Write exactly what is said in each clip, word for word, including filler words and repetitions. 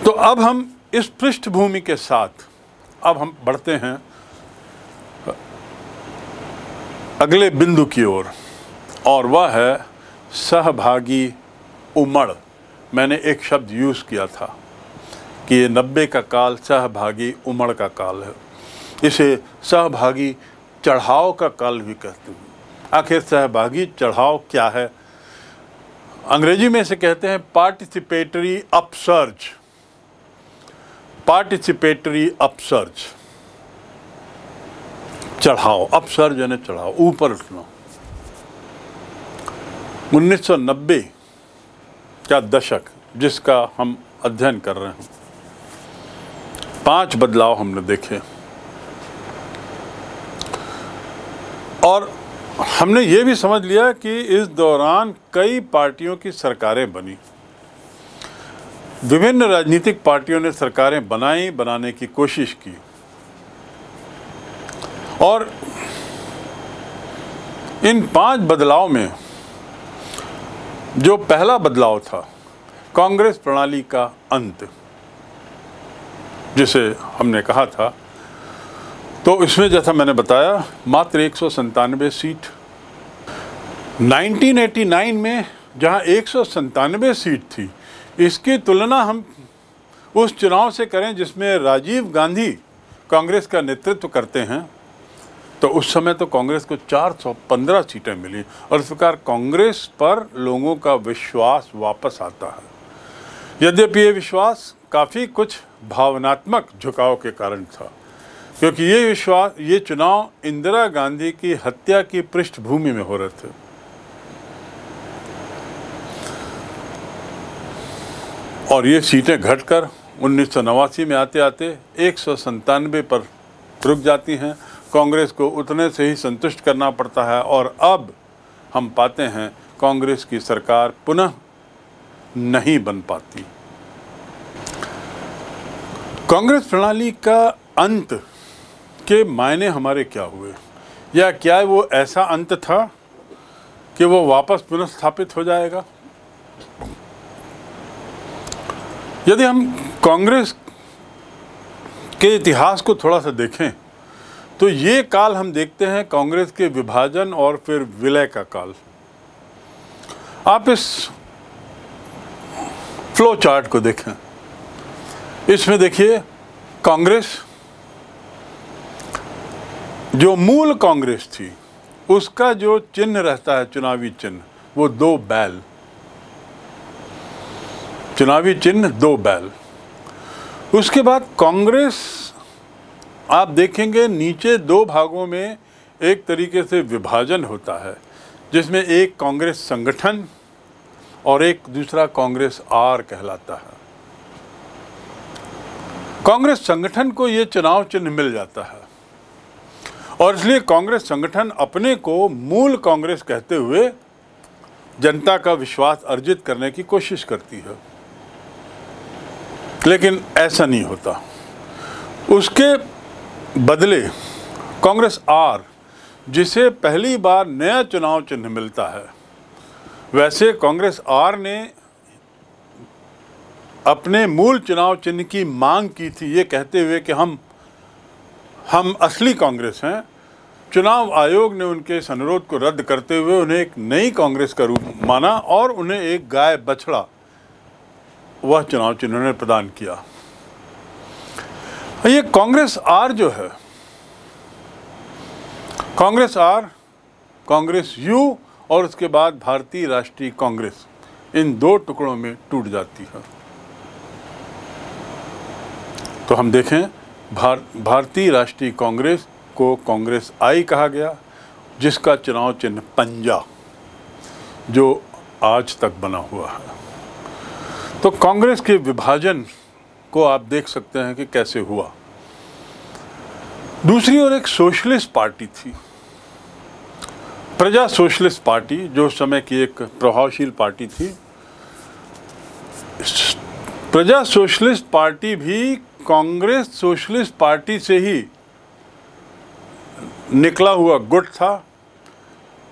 तो अब हम इस पृष्ठभूमि के साथ अब हम बढ़ते हैं अगले बिंदु की ओर, और वह है सहभागी उमड़। मैंने एक शब्द यूज़ किया था कि ये नब्बे का काल सहभागी उमड़ का काल है। इसे सहभागी चढ़ाव का काल भी कहते हैं। आखिर सहभागी चढ़ाव क्या है? अंग्रेजी में इसे कहते हैं पार्टिसिपेटरी अपसर्ज। पार्टिसिपेटरी अपसर्ज, चढ़ाव, अपसर्ज यानी चढ़ाव, ऊपर उठना। उन्नीस सौ नब्बे का दशक जिसका हम अध्ययन कर रहे हैं, पांच बदलाव हमने देखे और हमने ये भी समझ लिया कि इस दौरान कई पार्टियों की सरकारें बनी। विभिन्न राजनीतिक पार्टियों ने सरकारें बनाई, बनाने की कोशिश की, और इन पांच बदलाव में जो पहला बदलाव था कांग्रेस प्रणाली का अंत, जिसे हमने कहा था, तो इसमें जैसा मैंने बताया मात्र एक सौ संतानवे सीट। उन्नीस सौ नवासी में जहां एक सौ संतानवे सीट थी, इसकी तुलना हम उस चुनाव से करें जिसमें राजीव गांधी कांग्रेस का नेतृत्व करते हैं, तो उस समय तो कांग्रेस को चार सौ पंद्रह सीटें मिली और इस प्रकार कांग्रेस पर लोगों का विश्वास वापस आता है। यद्यपि ये विश्वास काफ़ी कुछ भावनात्मक झुकाव के कारण था, क्योंकि ये विश्वास ये चुनाव इंदिरा गांधी की हत्या की पृष्ठभूमि में हो रहे थे। और ये सीटें घटकर उन्नीस सौ नवासी में आते आते एक सौ संतानवे पर रुक जाती हैं। कांग्रेस को उतने से ही संतुष्ट करना पड़ता है और अब हम पाते हैं कांग्रेस की सरकार पुनः नहीं बन पाती। कांग्रेस प्रणाली का अंत के मायने हमारे क्या हुए, या क्या वो ऐसा अंत था कि वो वापस पुनः स्थापित हो जाएगा? यदि हम कांग्रेस के इतिहास को थोड़ा सा देखें तो ये काल हम देखते हैं कांग्रेस के विभाजन और फिर विलय का काल। आप इस फ्लो चार्ट को देखें, इसमें देखिए कांग्रेस, जो मूल कांग्रेस थी उसका जो चिन्ह रहता है, चुनावी चिन्ह, वो दो बैल, चुनावी चिन्ह दो बैल। उसके बाद कांग्रेस आप देखेंगे नीचे दो भागों में एक तरीके से विभाजन होता है, जिसमें एक कांग्रेस संगठन और एक दूसरा कांग्रेस आर कहलाता है। कांग्रेस संगठन को ये चुनाव चिन्ह मिल जाता है और इसलिए कांग्रेस संगठन अपने को मूल कांग्रेस कहते हुए जनता का विश्वास अर्जित करने की कोशिश करती है, लेकिन ऐसा नहीं होता। उसके बदले कांग्रेस आर, जिसे पहली बार नया चुनाव चिन्ह मिलता है, वैसे कांग्रेस आर ने अपने मूल चुनाव चिन्ह की मांग की थी, ये कहते हुए कि हम हम असली कांग्रेस हैं। चुनाव आयोग ने उनके इस अनुरोध को रद्द करते हुए उन्हें एक नई कांग्रेस का रूप माना और उन्हें एक गाय बछड़ा, वह चुनाव चिन्ह उन्होंने प्रदान किया। ये कांग्रेस आर जो है, कांग्रेस आर, कांग्रेस यू और उसके बाद भारतीय राष्ट्रीय कांग्रेस, इन दो टुकड़ों में टूट जाती है। तो हम देखें, भार, भारतीय राष्ट्रीय कांग्रेस को कांग्रेस आई कहा गया, जिसका चुनाव चिन्ह पंजा, जो आज तक बना हुआ है। तो कांग्रेस के विभाजन को आप देख सकते हैं कि कैसे हुआ। दूसरी ओर एक सोशलिस्ट पार्टी थी, प्रजा सोशलिस्ट पार्टी, जो उस समय की एक प्रभावशील पार्टी थी। प्रजा सोशलिस्ट पार्टी भी कांग्रेस सोशलिस्ट पार्टी से ही निकला हुआ गुट था।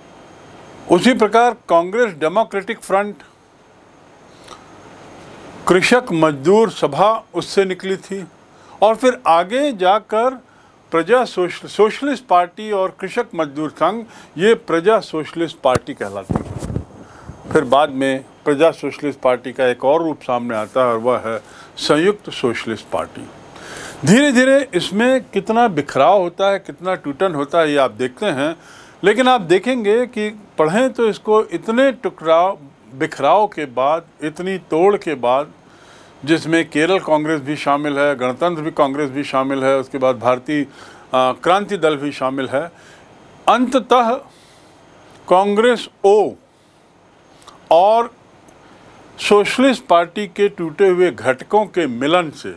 उसी प्रकार कांग्रेस डेमोक्रेटिक फ्रंट, कृषक मजदूर सभा उससे निकली थी, और फिर आगे जाकर प्रजा सोशलिस्ट पार्टी और कृषक मजदूर संघ, ये प्रजा सोशलिस्ट पार्टी कहलाती है। फिर बाद में प्रजा सोशलिस्ट पार्टी का एक और रूप सामने आता है और वह है संयुक्त सोशलिस्ट पार्टी। धीरे धीरे इसमें कितना बिखराव होता है, कितना टूटन होता है, ये आप देखते हैं। लेकिन आप देखेंगे कि पढ़ें तो इसको इतने टुकराव बिखराव के बाद, इतनी तोड़ के बाद, जिसमें केरल कांग्रेस भी शामिल है, गणतंत्र भी कांग्रेस भी शामिल है, उसके बाद भारतीय क्रांति दल भी शामिल है, अंततः कांग्रेस ओ और सोशलिस्ट पार्टी के टूटे हुए घटकों के मिलन से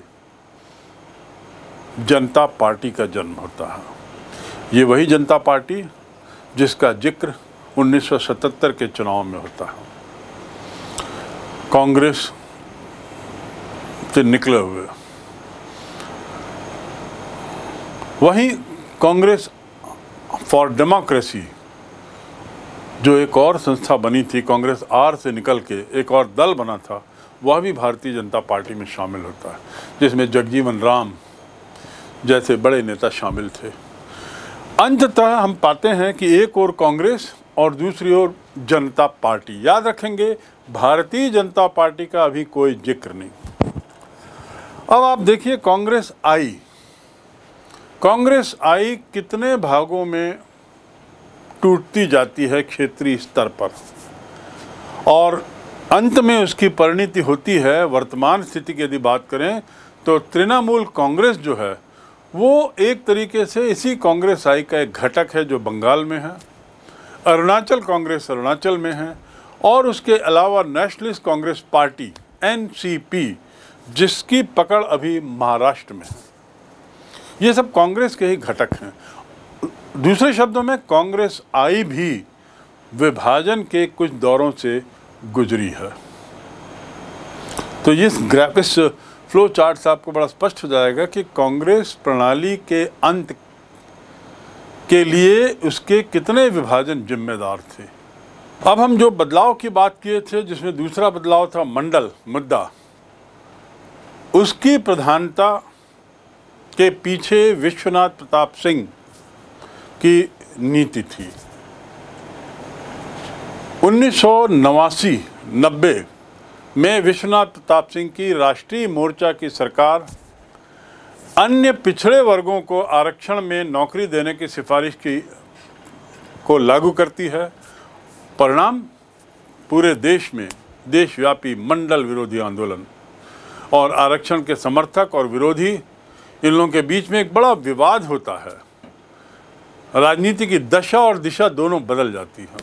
जनता पार्टी का जन्म होता है। ये वही जनता पार्टी जिसका जिक्र उन्नीस सौ सतहत्तर के चुनाव में होता है। कांग्रेस से निकले हुए वहीं कांग्रेस फॉर डेमोक्रेसी, जो एक और संस्था बनी थी, कांग्रेस आर से निकल के एक और दल बना था, वह भी भारतीय जनता पार्टी में शामिल होता है, जिसमें जगजीवन राम जैसे बड़े नेता शामिल थे। अंततः हम पाते हैं कि एक ओर कांग्रेस और दूसरी ओर जनता पार्टी। याद रखेंगे, भारतीय जनता पार्टी का अभी कोई जिक्र नहीं। अब आप देखिए, कांग्रेस आई कांग्रेस आई कितने भागों में टूटती जाती है क्षेत्रीय स्तर पर, और अंत में उसकी परिणति होती है। वर्तमान स्थिति की यदि बात करें तो तृणमूल कांग्रेस जो है वो एक तरीके से इसी कांग्रेस आई का एक घटक है जो बंगाल में है, अरुणाचल कांग्रेस अरुणाचल में है, और उसके अलावा Nationalist Congress Party N C P जिसकी पकड़ अभी महाराष्ट्र में है। ये सब कांग्रेस के ही घटक हैं। दूसरे शब्दों में कांग्रेस आई भी विभाजन के कुछ दौरों से गुजरी है। तो इस ग्राफ इस फ्लो चार्ट से आपको बड़ा स्पष्ट हो जाएगा कि कांग्रेस प्रणाली के अंत के लिए उसके कितने विभाजन जिम्मेदार थे। अब हम जो बदलाव की बात किए थे, जिसमें दूसरा बदलाव था मंडल मुद्दा, उसकी प्रधानता के पीछे विश्वनाथ प्रताप सिंह की नीति थी। उन्नीस सौ नवासी नब्बे में विश्वनाथ प्रताप सिंह की राष्ट्रीय मोर्चा की सरकार अन्य पिछड़े वर्गों को आरक्षण में नौकरी देने की सिफारिश की को लागू करती है। परिणाम, पूरे देश में देशव्यापी मंडल विरोधी आंदोलन, और आरक्षण के समर्थक और विरोधी, इन लोगों के बीच में एक बड़ा विवाद होता है। राजनीति की दशा और दिशा दोनों बदल जाती है।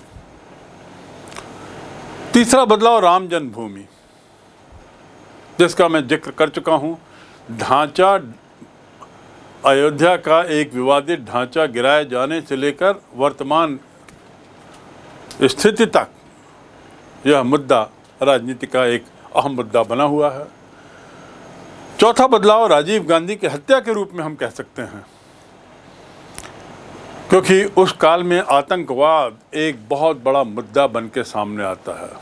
तीसरा बदलाव राम जन्मभूमि, जिसका मैं जिक्र कर चुका हूं। ढांचा, अयोध्या का एक विवादित ढांचा गिराए जाने से लेकर वर्तमान स्थिति तक यह मुद्दा राजनीति का एक अहम मुद्दा बना हुआ है। चौथा बदलाव राजीव गांधी की हत्या के रूप में हम कह सकते हैं, क्योंकि उस काल में आतंकवाद एक बहुत बड़ा मुद्दा बन के सामने आता है।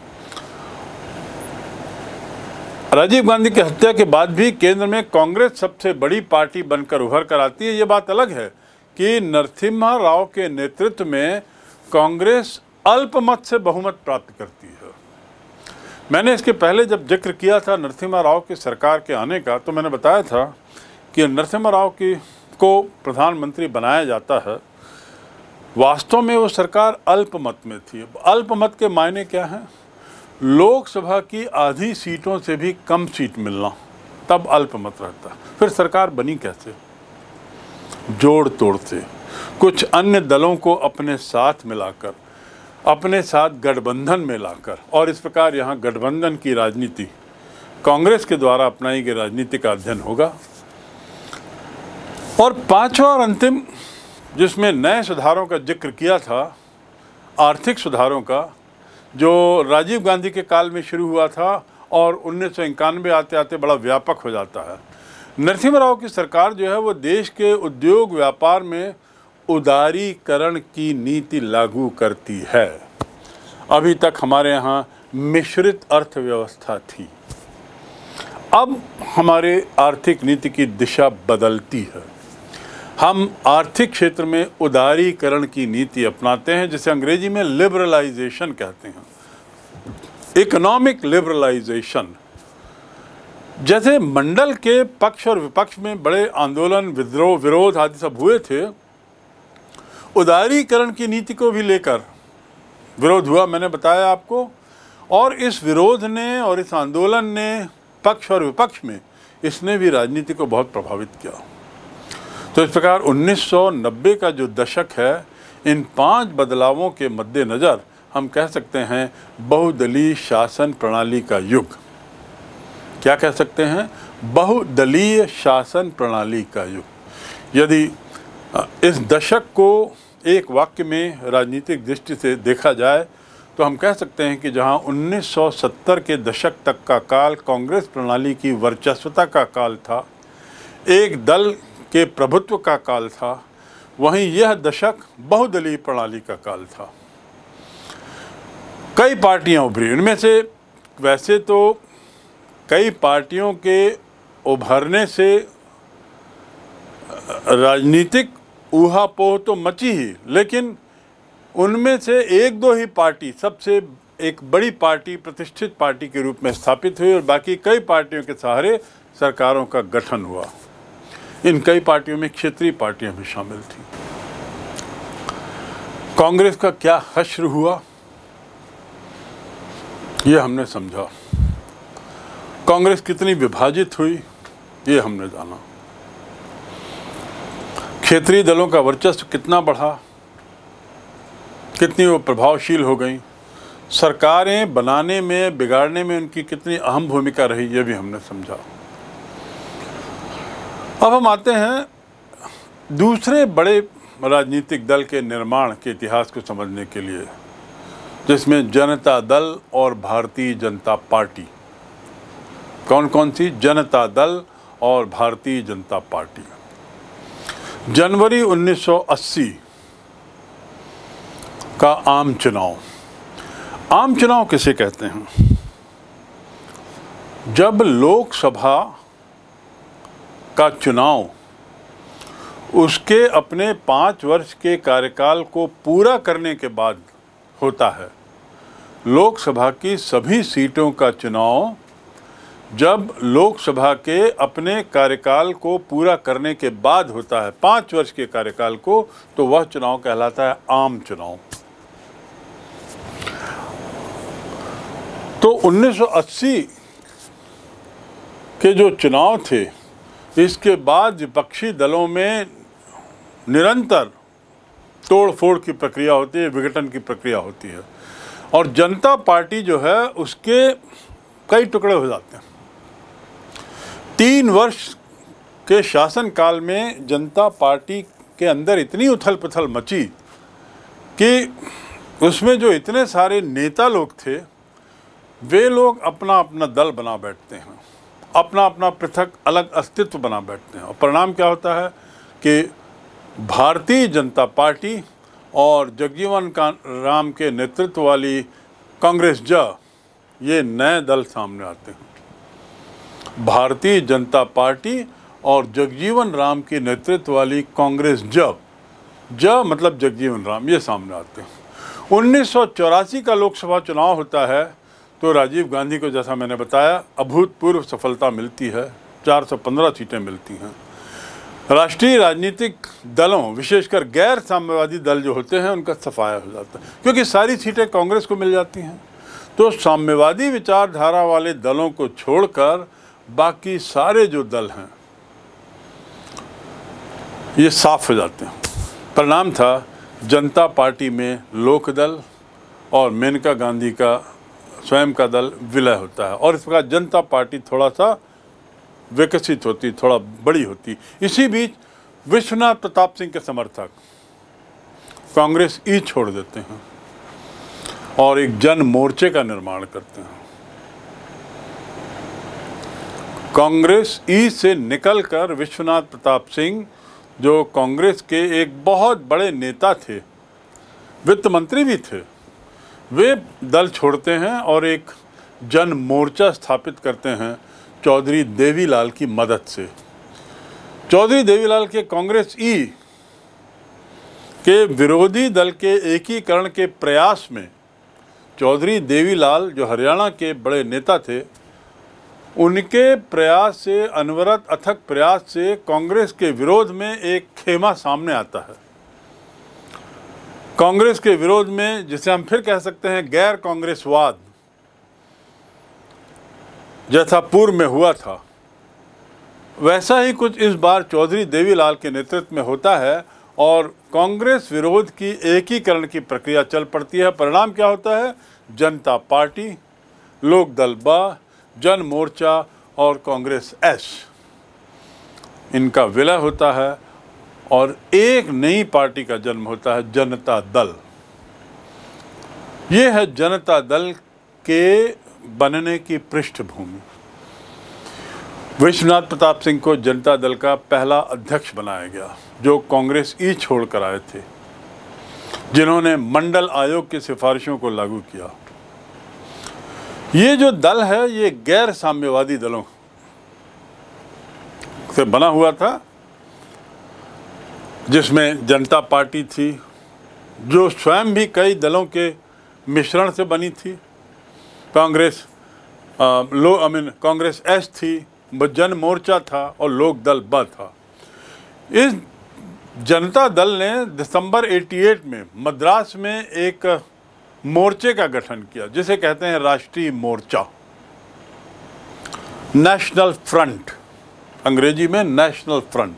राजीव गांधी की हत्या के बाद भी केंद्र में कांग्रेस सबसे बड़ी पार्टी बनकर उभर कर आती है। ये बात अलग है कि नरसिम्हा राव के नेतृत्व में कांग्रेस अल्पमत से बहुमत प्राप्त करती है। मैंने इसके पहले जब जिक्र किया था नरसिम्हा राव की सरकार के आने का, तो मैंने बताया था कि नरसिम्हा राव की को प्रधानमंत्री बनाया जाता है। वास्तव में वो सरकार अल्पमत में थी। अल्पमत के मायने क्या हैं? लोकसभा की आधी सीटों से भी कम सीट मिलना, तब अल्पमत रहता। फिर सरकार बनी कैसे? जोड़ तोड़ से, कुछ अन्य दलों को अपने साथ मिलाकर, अपने साथ गठबंधन में लाकर, और इस प्रकार यहाँ गठबंधन की राजनीति, कांग्रेस के द्वारा अपनाई गई राजनीति का अध्ययन होगा। और पांचवा और अंतिम, जिसमें नए सुधारों का जिक्र किया था, आर्थिक सुधारों का, जो राजीव गांधी के काल में शुरू हुआ था और उन्नीस सौ इक्यानवे आते आते बड़ा व्यापक हो जाता है। नरसिम्हा राव की सरकार जो है वो देश के उद्योग व्यापार में उदारीकरण की नीति लागू करती है। अभी तक हमारे यहाँ मिश्रित अर्थव्यवस्था थी। अब हमारे आर्थिक नीति की दिशा बदलती है। हम आर्थिक क्षेत्र में उदारीकरण की नीति अपनाते हैं, जिसे अंग्रेजी में लिबरलाइजेशन कहते हैं, इकोनॉमिक लिबरलाइजेशन। जैसे मंडल के पक्ष और विपक्ष में बड़े आंदोलन, विद्रोह, विरोध आदि सब हुए थे, उदारीकरण की नीति को भी लेकर विरोध हुआ, मैंने बताया आपको। और इस विरोध ने और इस आंदोलन ने पक्ष और विपक्ष में, इसने भी राजनीति को बहुत प्रभावित किया। तो इस प्रकार उन्नीस सौ नब्बे का जो दशक है, इन पांच बदलावों के मद्देनज़र हम कह सकते हैं बहुदलीय शासन प्रणाली का युग। क्या कह सकते हैं? बहुदलीय शासन प्रणाली का युग। यदि इस दशक को एक वाक्य में राजनीतिक दृष्टि से देखा जाए तो हम कह सकते हैं कि जहां उन्नीस सौ सत्तर के दशक तक का काल कांग्रेस प्रणाली की वर्चस्वता का काल था, एक दल के प्रभुत्व का काल था, वहीं यह दशक बहुदलीय प्रणाली का काल था। कई पार्टियां उभरी, उनमें से वैसे तो कई पार्टियों के उभरने से राजनीतिक ऊहापोह तो मची ही, लेकिन उनमें से एक दो ही पार्टी सबसे एक बड़ी पार्टी, प्रतिष्ठित पार्टी के रूप में स्थापित हुई और बाकी कई पार्टियों के सहारे सरकारों का गठन हुआ। इन कई पार्टियों में क्षेत्रीय पार्टियां भी शामिल थीं। कांग्रेस का क्या हश्र हुआ, यह हमने समझा। कांग्रेस कितनी विभाजित हुई, ये हमने जाना। क्षेत्रीय दलों का वर्चस्व कितना बढ़ा, कितनी वो प्रभावशील हो गई, सरकारें बनाने में, बिगाड़ने में उनकी कितनी अहम भूमिका रही, ये भी हमने समझा। अब हम आते हैं दूसरे बड़े राजनीतिक दल के निर्माण के इतिहास को समझने के लिए, जिसमें जनता दल और भारतीय जनता पार्टी। कौन कौन सी? जनता दल और भारतीय जनता पार्टी। जनवरी उन्नीस सौ अस्सी का आम चुनाव। आम चुनाव किसे कहते हैं? जब लोकसभा का चुनाव उसके अपने पाँच वर्ष के कार्यकाल को पूरा करने के बाद होता है। लोकसभा की सभी सीटों का चुनाव जब लोकसभा के अपने कार्यकाल को पूरा करने के बाद होता है, पाँच वर्ष के कार्यकाल को, तो वह चुनाव कहलाता है आम चुनाव। तो उन्नीस सौ अस्सी के जो चुनाव थे, इसके बाद विपक्षी दलों में निरंतर तोड़ फोड़ की प्रक्रिया होती है, विघटन की प्रक्रिया होती है, और जनता पार्टी जो है उसके कई टुकड़े हो जाते हैं। तीन वर्ष के शासनकाल में जनता पार्टी के अंदर इतनी उथल पुथल मची कि उसमें जो इतने सारे नेता लोग थे, वे लोग अपना अपना दल बना बैठते हैं, अपना अपना पृथक अलग अस्तित्व बना बैठते हैं। और परिणाम क्या होता है कि भारतीय जनता पार्टी और जगजीवन राम के नेतृत्व वाली कांग्रेस ज ये नए दल सामने आते हैं। भारतीय जनता पार्टी और जगजीवन राम के नेतृत्व वाली कांग्रेस ज ज मतलब जगजीवन राम, ये सामने आते हैं। उन्नीस सौ चौरासी का लोकसभा चुनाव होता है तो राजीव गांधी को, जैसा मैंने बताया, अभूतपूर्व सफलता मिलती है, चार सौ पंद्रह सीटें मिलती हैं। राष्ट्रीय राजनीतिक दलों, विशेषकर गैर साम्यवादी दल जो होते हैं, उनका सफाया हो जाता है, क्योंकि सारी सीटें कांग्रेस को मिल जाती हैं। तो साम्यवादी विचारधारा वाले दलों को छोड़कर बाकी सारे जो दल हैं ये साफ हो जाते हैं। परिणाम था जनता पार्टी में लोकदल और मेनका गांधी का स्वयं का दल विलय होता है, और इस प्रकार जनता पार्टी थोड़ा सा विकसित होती, थोड़ा बड़ी होती। इसी बीच विश्वनाथ प्रताप सिंह के समर्थक कांग्रेस ई छोड़ देते हैं और एक जन मोर्चे का निर्माण करते हैं। कांग्रेस ई से निकलकर विश्वनाथ प्रताप सिंह, जो कांग्रेस के एक बहुत बड़े नेता थे, वित्त मंत्री भी थे, वे दल छोड़ते हैं और एक जन मोर्चा स्थापित करते हैं, चौधरी देवीलाल की मदद से। चौधरी देवीलाल के कांग्रेस ई के विरोधी दल के एकीकरण के प्रयास में चौधरी देवीलाल, जो हरियाणा के बड़े नेता थे, उनके प्रयास से, अनवरत अथक प्रयास से कांग्रेस के विरोध में एक खेमा सामने आता है। कांग्रेस के विरोध में, जिसे हम फिर कह सकते हैं गैर कांग्रेसवाद, जैसा पूर्व में हुआ था, वैसा ही कुछ इस बार चौधरी देवीलाल के नेतृत्व में होता है और कांग्रेस विरोध की एकीकरण की प्रक्रिया चल पड़ती है। परिणाम क्या होता है? जनता पार्टी, लोकदल ब, जन मोर्चा और कांग्रेस एस, इनका विलय होता है और एक नई पार्टी का जन्म होता है, जनता दल। ये है जनता दल के बनने की पृष्ठभूमि। विश्वनाथ प्रताप सिंह को जनता दल का पहला अध्यक्ष बनाया गया, जो कांग्रेस ई छोड़कर आए थे, जिन्होंने मंडल आयोग की सिफारिशों को लागू किया। ये जो दल है, ये गैर साम्यवादी दलों से बना हुआ था, जिसमें जनता पार्टी थी, जो स्वयं भी कई दलों के मिश्रण से बनी थी। कांग्रेस आ, लो आई मीन कांग्रेस एस थी, जन मोर्चा था और लोक दल ब था। इस जनता दल ने दिसंबर अठासी में मद्रास में एक मोर्चे का गठन किया, जिसे कहते हैं राष्ट्रीय मोर्चा, नेशनल फ्रंट, अंग्रेजी में नेशनल फ्रंट।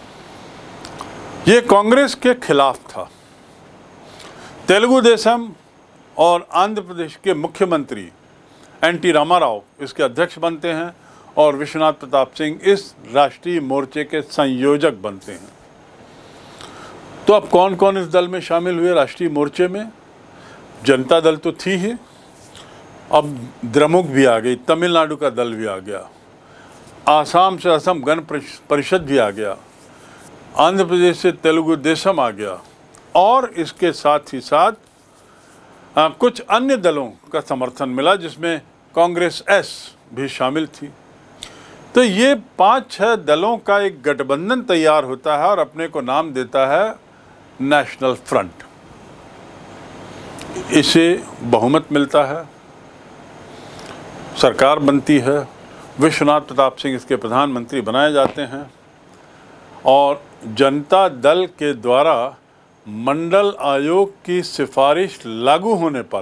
ये कांग्रेस के खिलाफ था। तेलुगु देशम और आंध्र प्रदेश के मुख्यमंत्री एन टी रामाराव इसके अध्यक्ष बनते हैं और विश्वनाथ प्रताप सिंह इस राष्ट्रीय मोर्चे के संयोजक बनते हैं। तो अब कौन कौन इस दल में शामिल हुए? राष्ट्रीय मोर्चे में जनता दल तो थी ही, अब द्रमुक भी आ गई, तमिलनाडु का दल भी आ गया, आसाम से असम गण परिषद भी आ गया, आंध्र प्रदेश से तेलुगु देशम आ गया और इसके साथ ही साथ आ, कुछ अन्य दलों का समर्थन मिला, जिसमें कांग्रेस एस भी शामिल थी। तो ये पांच छह दलों का एक गठबंधन तैयार होता है और अपने को नाम देता है नेशनल फ्रंट। इसे बहुमत मिलता है, सरकार बनती है, विश्वनाथ प्रताप सिंह इसके प्रधानमंत्री बनाए जाते हैं और जनता दल के द्वारा मंडल आयोग की सिफारिश लागू होने पर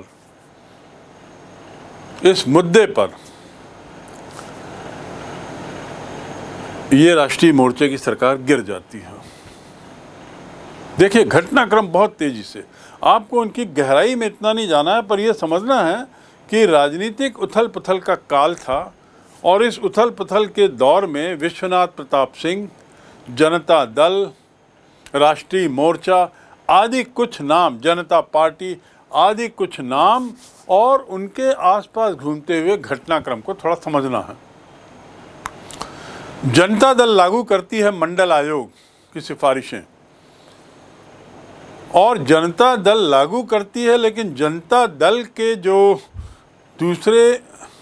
इस मुद्दे पर ये राष्ट्रीय मोर्चे की सरकार गिर जाती है। देखिए, घटनाक्रम बहुत तेजी से, आपको उनकी गहराई में इतना नहीं जाना है, पर यह समझना है कि राजनीतिक उथल पुथल का काल था और इस उथल पुथल के दौर में विश्वनाथ प्रताप सिंह, जनता दल, राष्ट्रीय मोर्चा आदि कुछ नाम, जनता पार्टी आदि कुछ नाम और उनके आसपास घूमते हुए घटनाक्रम को थोड़ा समझना है। जनता दल लागू करती है मंडल आयोग की सिफारिशें और जनता दल लागू करती है, लेकिन जनता दल के जो दूसरे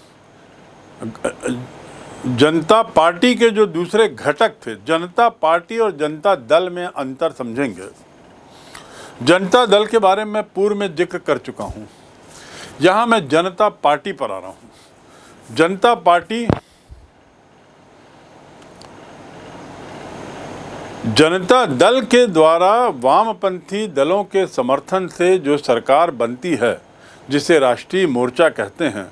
जनता पार्टी के जो दूसरे घटक थे, जनता पार्टी और जनता दल में अंतर समझेंगे। जनता दल के बारे में पूर्व में जिक्र कर चुका हूं, यहां मैं जनता पार्टी पर आ रहा हूं। जनता पार्टी जनता दल के द्वारा वामपंथी दलों के समर्थन से जो सरकार बनती है, जिसे राष्ट्रीय मोर्चा कहते हैं,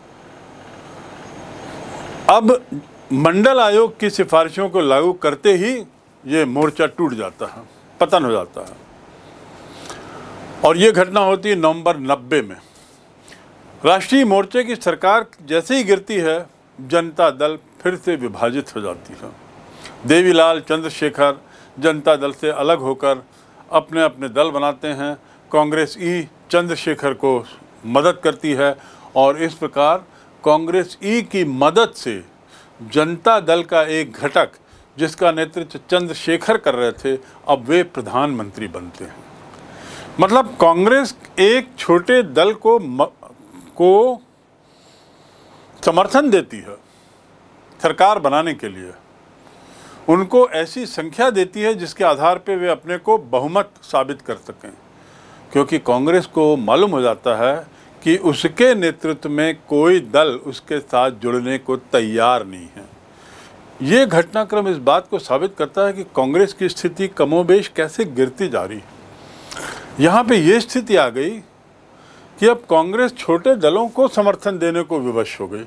अब मंडल आयोग की सिफारिशों को लागू करते ही ये मोर्चा टूट जाता है, पतन हो जाता है। और ये घटना होती है नवंबर नब्बे में। राष्ट्रीय मोर्चे की सरकार जैसे ही गिरती है, जनता दल फिर से विभाजित हो जाती है। देवीलाल चंद्रशेखर जनता दल से अलग होकर अपने अपने दल बनाते हैं। कांग्रेस ई चंद्रशेखर को मदद करती है और इस प्रकार कांग्रेस ई की मदद से जनता दल का एक घटक, जिसका नेतृत्व चंद्रशेखर कर रहे थे, अब वे प्रधानमंत्री बनते हैं। मतलब कांग्रेस एक छोटे दल को म, को समर्थन देती है सरकार बनाने के लिए उनको ऐसी संख्या देती है जिसके आधार पर वे अपने को बहुमत साबित कर सकें, क्योंकि कांग्रेस को मालूम हो जाता है कि उसके नेतृत्व में कोई दल उसके साथ जुड़ने को तैयार नहीं है। ये घटनाक्रम इस बात को साबित करता है कि कांग्रेस की स्थिति कमोबेश कैसे गिरती जा रही है। यहाँ पे ये स्थिति आ गई कि अब कांग्रेस छोटे दलों को समर्थन देने को विवश हो गई।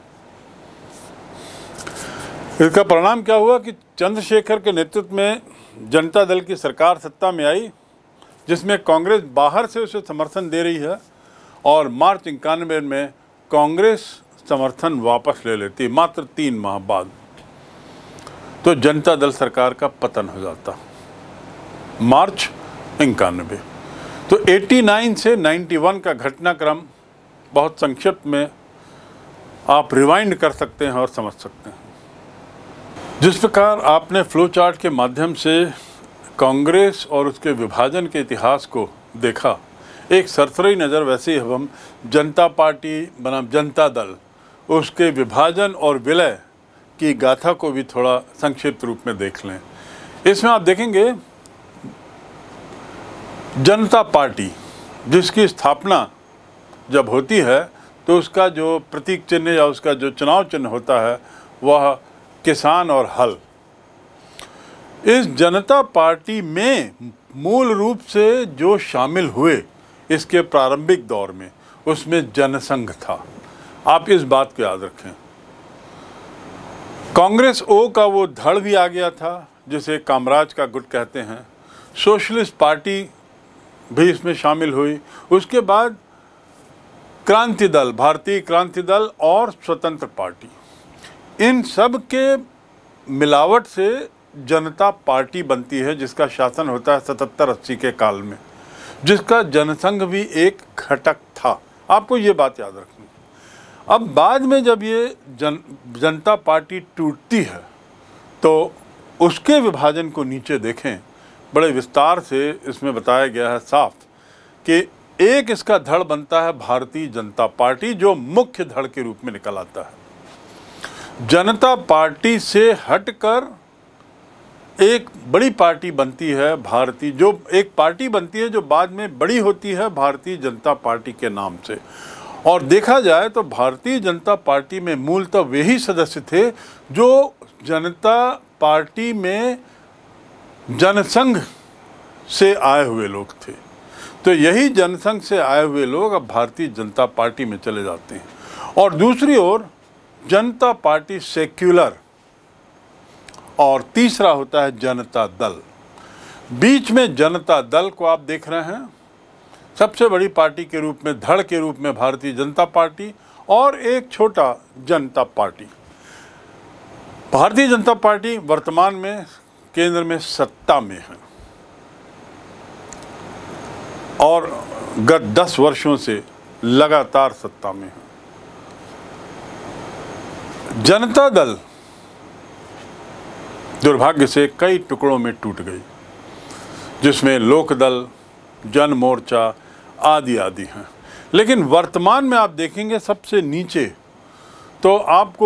इसका परिणाम क्या हुआ कि चंद्रशेखर के नेतृत्व में जनता दल की सरकार सत्ता में आई, जिसमें कांग्रेस बाहर से उसे समर्थन दे रही है, और मार्च इक्यानवे में कांग्रेस समर्थन वापस ले लेती मात्र तीन माह बाद। तो जनता दल सरकार का पतन हो जाता मार्च इक्यानवे। तो नवासी से इक्यानवे का घटनाक्रम बहुत संक्षिप्त में आप रिवाइंड कर सकते हैं और समझ सकते हैं। जिस प्रकार आपने फ्लो चार्ट के माध्यम से कांग्रेस और उसके विभाजन के इतिहास को देखा, एक सरसरी नज़र वैसे ही हम जनता पार्टी बनाम जनता दल, उसके विभाजन और विलय की गाथा को भी थोड़ा संक्षिप्त रूप में देख लें। इसमें आप देखेंगे जनता पार्टी जिसकी स्थापना जब होती है तो उसका जो प्रतीक चिन्ह या उसका जो चुनाव चिन्ह होता है वह किसान और हल। इस जनता पार्टी में मूल रूप से जो शामिल हुए इसके प्रारंभिक दौर में, उसमें जनसंघ था। आप इस बात को याद रखें। कांग्रेस ओ का वो धड़ भी आ गया था जिसे कामराज का गुट कहते हैं। सोशलिस्ट पार्टी भी इसमें शामिल हुई। उसके बाद क्रांति दल, भारतीय क्रांति दल और स्वतंत्र पार्टी, इन सब के मिलावट से जनता पार्टी बनती है, जिसका शासन होता है सतहत्तर अस्सी के काल में, जिसका जनसंघ भी एक घटक था। आपको ये बात याद रखनी। अब बाद में जब ये जन जनता पार्टी टूटती है तो उसके विभाजन को नीचे देखें, बड़े विस्तार से इसमें बताया गया है साफ कि एक इसका धड़ बनता है भारतीय जनता पार्टी, जो मुख्य धड़ के रूप में निकल आता है। जनता पार्टी से हटकर एक बड़ी पार्टी बनती है भारतीय, जो एक पार्टी बनती है जो बाद में बड़ी होती है भारतीय जनता पार्टी के नाम से। और देखा जाए तो भारतीय जनता पार्टी में मूलतः वही सदस्य थे जो जनता पार्टी में जनसंघ से आए हुए लोग थे। तो यही जनसंघ से आए हुए लोग अब भारतीय जनता पार्टी में चले जाते हैं। और दूसरी ओर जनता पार्टी सेक्युलर, और तीसरा होता है जनता दल। बीच में जनता दल को आप देख रहे हैं सबसे बड़ी पार्टी के रूप में, धड़ के रूप में भारतीय जनता पार्टी, और एक छोटा जनता पार्टी। भारतीय जनता पार्टी वर्तमान में केंद्र में सत्ता में है और गत दस वर्षों से लगातार सत्ता में है। जनता दल दुर्भाग्य से कई टुकड़ों में टूट गई, जिसमें लोकदल, जन मोर्चा आदि आदि हैं। लेकिन वर्तमान में आप देखेंगे सबसे नीचे तो आपको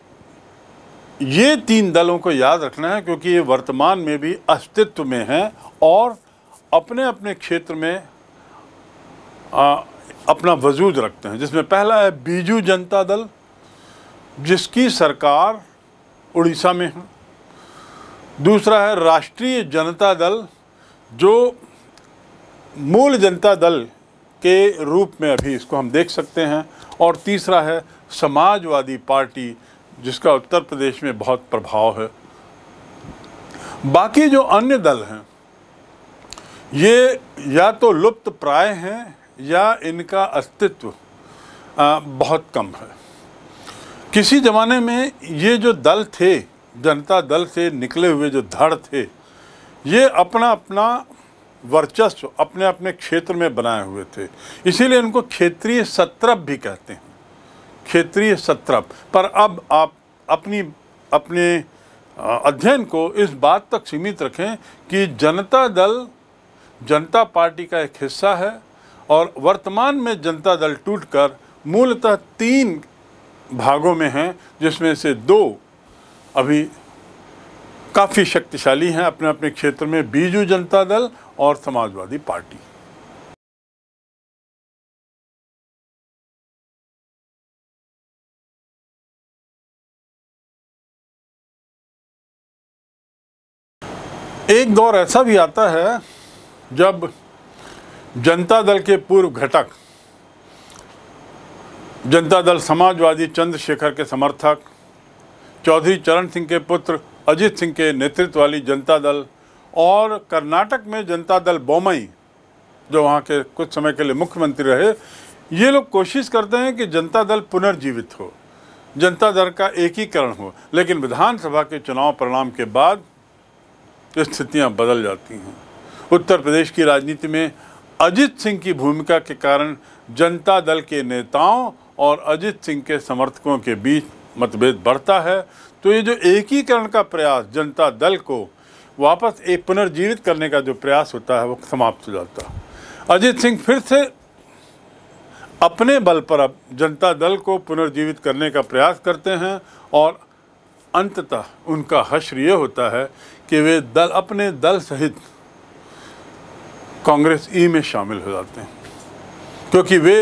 ये तीन दलों को याद रखना है, क्योंकि ये वर्तमान में भी अस्तित्व में हैं और अपने अपने क्षेत्र में आ, अपना वजूद रखते हैं। जिसमें पहला है बीजू जनता दल, जिसकी सरकार उड़ीसा में है। दूसरा है राष्ट्रीय जनता दल, जो मूल जनता दल के रूप में अभी इसको हम देख सकते हैं। और तीसरा है समाजवादी पार्टी, जिसका उत्तर प्रदेश में बहुत प्रभाव है। बाकी जो अन्य दल हैं ये या तो लुप्त प्राय हैं या इनका अस्तित्व आ, बहुत कम है। किसी ज़माने में ये जो दल थे, जनता दल से निकले हुए जो धड़ थे, ये अपना अपना वर्चस्व अपने अपने क्षेत्र में बनाए हुए थे। इसीलिए इनको क्षेत्रीय सत्रप भी कहते हैं, क्षेत्रीय सत्रप। पर अब आप अपनी अपने अध्ययन को इस बात तक सीमित रखें कि जनता दल जनता पार्टी का एक हिस्सा है और वर्तमान में जनता दल टूटकर मूलतः तीन भागों में हैं, जिसमें से दो अभी काफ़ी शक्तिशाली हैं अपने अपने क्षेत्र में, बीजू जनता दल और समाजवादी पार्टी। एक दौर ऐसा भी आता है जब जनता दल के पूर्व घटक, जनता दल समाजवादी चंद्रशेखर के समर्थक, चौधरी चरण सिंह के पुत्र अजित सिंह के नेतृत्व वाली जनता दल और कर्नाटक में जनता दल बोम्मई, जो वहाँ के कुछ समय के लिए मुख्यमंत्री रहे, ये लोग कोशिश करते हैं कि जनता दल पुनर्जीवित हो, जनता दल का एकीकरण हो। लेकिन विधानसभा के चुनाव परिणाम के बाद स्थितियाँ बदल जाती हैं। उत्तर प्रदेश की राजनीति में अजित सिंह की भूमिका के कारण जनता दल के नेताओं और अजित सिंह के समर्थकों के बीच मतभेद बढ़ता है। तो ये जो एकीकरण का प्रयास, जनता दल को वापस एक पुनर्जीवित करने का जो प्रयास होता है, वो समाप्त हो जाता है। अजित सिंह फिर से अपने बल पर अब जनता दल को पुनर्जीवित करने का प्रयास करते हैं और अंततः उनका हश्र ये होता है कि वे दल अपने दल सहित कांग्रेस ई में शामिल हो जाते हैं, क्योंकि वे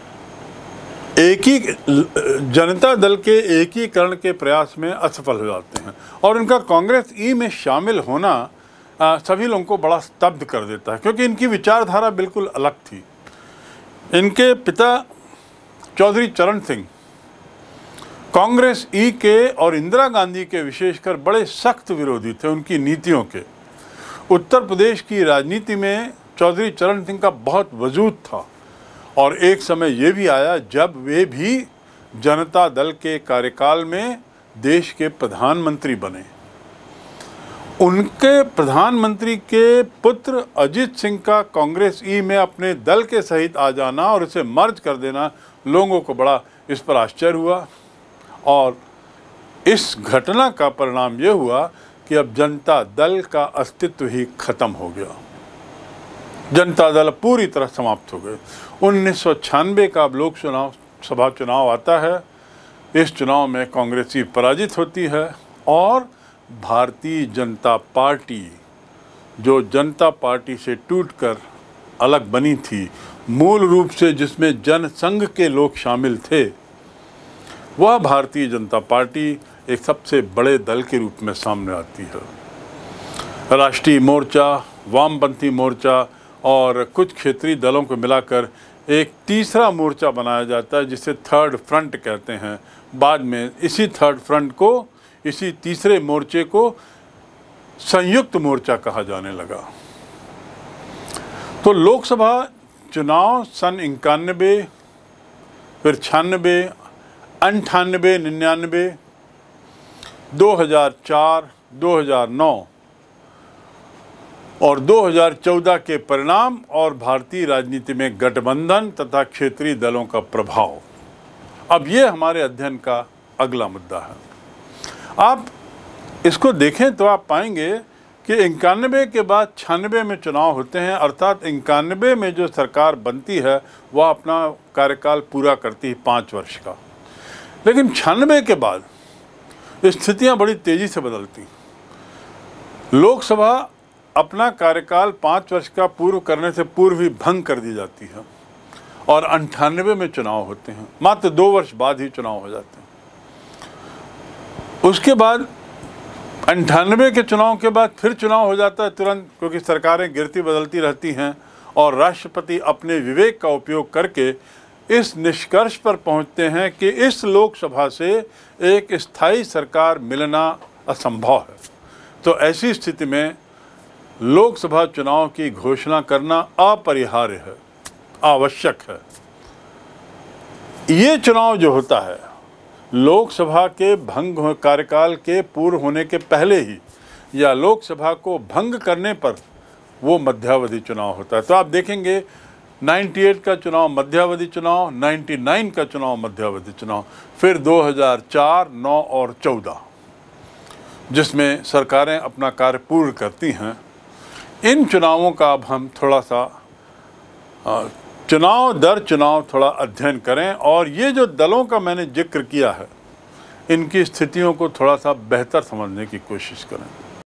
एक ही जनता दल के एकीकरण के प्रयास में असफल हो जाते हैं। और उनका कांग्रेस ई में शामिल होना आ, सभी लोगों को बड़ा स्तब्ध कर देता है, क्योंकि इनकी विचारधारा बिल्कुल अलग थी। इनके पिता चौधरी चरण सिंह कांग्रेस ई के और इंदिरा गांधी के विशेषकर बड़े सख्त विरोधी थे, उनकी नीतियों के। उत्तर प्रदेश की राजनीति में चौधरी चरण सिंह का बहुत वजूद था और एक समय ये भी आया जब वे भी जनता दल के कार्यकाल में देश के प्रधानमंत्री बने। उनके प्रधानमंत्री के पुत्र अजित सिंह का कांग्रेस ई में अपने दल के सहित आ जाना और उसे मर्ज कर देना, लोगों को बड़ा इस पर आश्चर्य हुआ। और इस घटना का परिणाम ये हुआ कि अब जनता दल का अस्तित्व ही खत्म हो गया, जनता दल पूरी तरह समाप्त हो गए। उन्नीस सौ छियानवे का अब लोक चुनाव सभा चुनाव आता है। इस चुनाव में कांग्रेस ही पराजित होती है और भारतीय जनता पार्टी, जो जनता पार्टी से टूटकर अलग बनी थी, मूल रूप से जिसमें जनसंघ के लोग शामिल थे, वह भारतीय जनता पार्टी एक सबसे बड़े दल के रूप में सामने आती है। राष्ट्रीय मोर्चा, वामपंथी मोर्चा और कुछ क्षेत्रीय दलों को मिलाकर एक तीसरा मोर्चा बनाया जाता है, जिसे थर्ड फ्रंट कहते हैं। बाद में इसी थर्ड फ्रंट को, इसी तीसरे मोर्चे को संयुक्त मोर्चा कहा जाने लगा। तो लोकसभा चुनाव सन इक्यानवे, फिर छियानवे, अंठानवे, निन्यानवे, दो हज़ार चार, दो हज़ार नौ और दो हज़ार चौदह के परिणाम और भारतीय राजनीति में गठबंधन तथा क्षेत्रीय दलों का प्रभाव, अब ये हमारे अध्ययन का अगला मुद्दा है। आप इसको देखें तो आप पाएंगे कि इक्यानवे के बाद छियानवे में चुनाव होते हैं, अर्थात इक्यानवे में जो सरकार बनती है वह अपना कार्यकाल पूरा करती है पाँच वर्ष का। लेकिन छियानवे के बाद स्थितियां बड़ी तेज़ी से बदलती। लोकसभा अपना कार्यकाल पाँच वर्ष का पूर्व करने से पूर्व ही भंग कर दी जाती है और अंठानवे में चुनाव होते हैं, मात्र दो वर्ष बाद ही चुनाव हो जाते हैं। उसके बाद अंठानवे के चुनाव के बाद फिर चुनाव हो जाता है तुरंत, क्योंकि सरकारें गिरती बदलती रहती हैं और राष्ट्रपति अपने विवेक का उपयोग करके इस निष्कर्ष पर पहुंचते हैं कि इस लोकसभा से एक स्थायी सरकार मिलना असंभव है। तो ऐसी स्थिति में लोकसभा चुनाव की घोषणा करना अपरिहार्य है, आवश्यक है। ये चुनाव जो होता है लोकसभा के भंग कार्यकाल के पूर्व होने के पहले ही या लोकसभा को भंग करने पर वो मध्यावधि चुनाव होता है। तो आप देखेंगे अट्ठानवे का चुनाव मध्यावधि चुनाव, निन्यानवे का चुनाव मध्यावधि चुनाव, फिर दो हज़ार चार, नौ और चौदह जिसमें सरकारें अपना कार्य पूर्ण करती हैं। इन चुनावों का अब हम थोड़ा सा चुनाव दर चुनाव थोड़ा अध्ययन करें और ये जो दलों का मैंने जिक्र किया है, इनकी स्थितियों को थोड़ा सा बेहतर समझने की कोशिश करें।